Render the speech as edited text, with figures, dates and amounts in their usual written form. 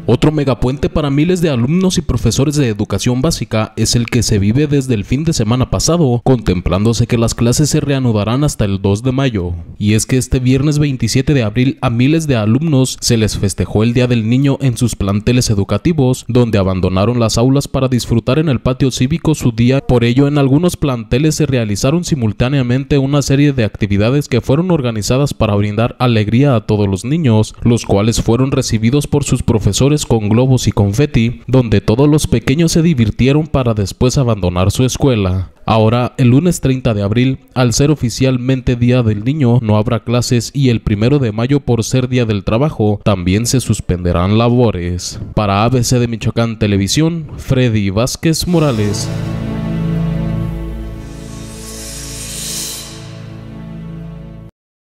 Otro megapuente para miles de alumnos y profesores de educación básica es el que se vive desde el fin de semana pasado, contemplándose que las clases se reanudarán hasta el 2 de mayo. Y es que este viernes 27 de abril a miles de alumnos se les festejó el Día del Niño en sus planteles educativos, donde abandonaron las aulas para disfrutar en el patio cívico su día. Por ello, en algunos planteles se realizaron simultáneamente una serie de actividades que fueron organizadas para brindar alegría a todos los niños, los cuales fueron recibidos por sus profesores con globos y confeti, donde todos los pequeños se divirtieron para después abandonar su escuela. Ahora, el lunes 30 de abril, al ser oficialmente Día del Niño, no habrá clases y el 1 de mayo, por ser Día del Trabajo, también se suspenderán labores. Para ABC de Michoacán Televisión, Freddy Vázquez Morales.